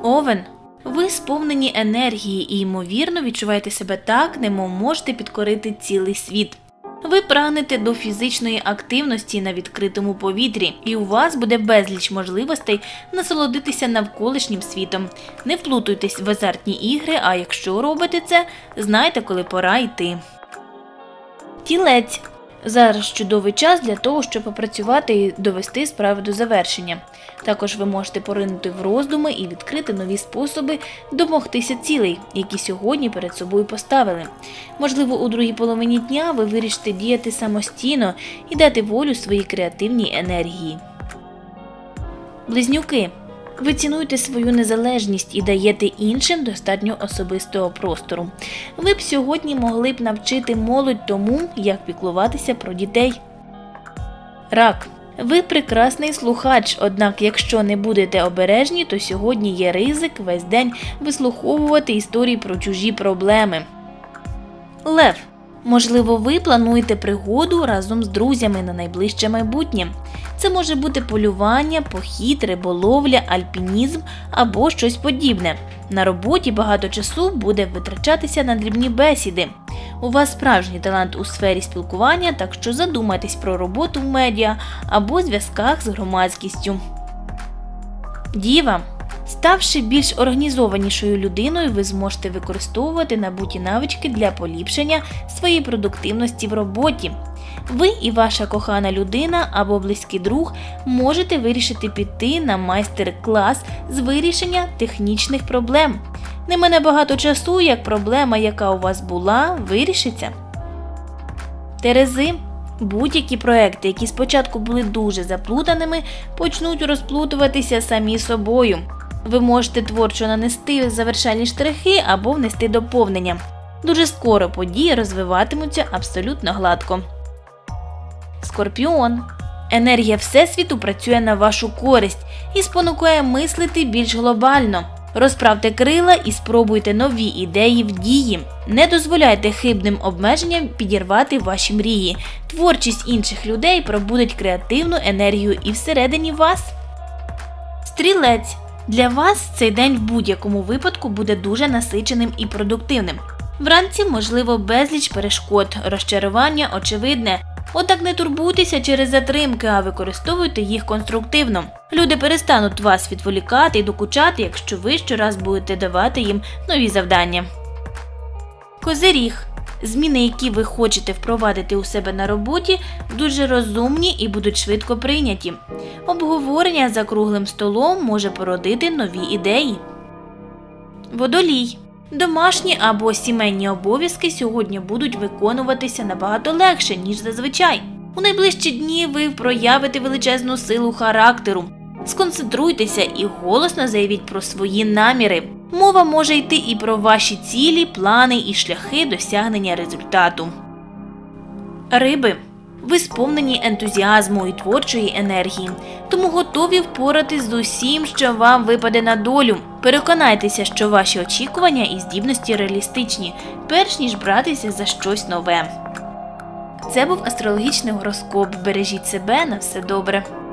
Овен. Ви сповнені енергії і, ймовірно, відчуваєте себе так, немов можете підкорити цілий світ. Ви прагнете до фізичної активності на відкритому повітрі, і у вас буде безліч можливостей насолодитися навколишнім світом. Не вплутуйтесь в азартні ігри, а якщо робите це, знайте, коли пора йти. Тілець. Зараз чудовий час для того, щоб попрацювати і довести справу до завершення. Також ви можете поринути в роздуми і відкрити нові способи домогтися цілей, які сьогодні перед собою поставили. Можливо, у другій половині дня ви вирішите діяти самостійно і дати волю своїй креативній енергії. Близнюки. Ви цінуєте свою незалежність і даєте іншим достатньо особистого простору. Ви б сьогодні могли б навчити молодь тому, як піклуватися про дітей. Рак. Ви прекрасний слухач, однак якщо не будете обережні, то сьогодні є ризик весь день вислуховувати історії про чужі проблеми. Лев. Можливо, ви плануєте пригоду разом з друзями на найближче майбутнє. Це може бути полювання, похід, риболовля, альпінізм або щось подібне. На роботі багато часу буде витрачатися на дрібні бесіди. У вас справжній талант у сфері спілкування, так що задумайтесь про роботу в медіа або зв'язках з громадськістю. Діва. Ставши більш організованішою людиною, ви зможете використовувати набуті навички для поліпшення своєї продуктивності в роботі. Ви і ваша кохана людина або близький друг можете вирішити піти на майстер-клас з вирішення технічних проблем. Не мине багато часу, як проблема, яка у вас була, вирішиться. Терези. Будь-які проекти, які спочатку були дуже заплутаними, почнуть розплутуватися самі собою. Ви можете творчо нанести завершальні штрихи або внести доповнення. Дуже скоро події розвиватимуться абсолютно гладко. Скорпіон. Енергія Всесвіту працює на вашу користь і спонукає мислити більш глобально. Розправте крила і спробуйте нові ідеї в дії. Не дозволяйте хибним обмеженням підірвати ваші мрії. Творчість інших людей пробудить креативну енергію і всередині вас. Стрілець. Для вас цей день в будь-якому випадку буде дуже насиченим і продуктивним. Вранці, можливо, безліч перешкод, розчарування очевидне. Однак не турбуйтеся через затримки, а використовуйте їх конструктивно. Люди перестануть вас відволікати і докучати, якщо ви щораз будете давати їм нові завдання. Козиріг. Зміни, які ви хочете впровадити у себе на роботі, дуже розумні і будуть швидко прийняті. Обговорення за круглим столом може породити нові ідеї. Водолій. Домашні або сімейні обов'язки сьогодні будуть виконуватися набагато легше, ніж зазвичай. У найближчі дні ви проявите величезну силу характеру. Сконцентруйтеся і голосно заявіть про свої наміри. Мова може йти і про ваші цілі, плани і шляхи досягнення результату. Риби. Ви сповнені ентузіазму і творчої енергії, тому готові впоратись з усім, що вам випаде на долю. Переконайтеся, що ваші очікування і здібності реалістичні, перш ніж братися за щось нове. Це був астрологічний гороскоп. Бережіть себе, на все добре.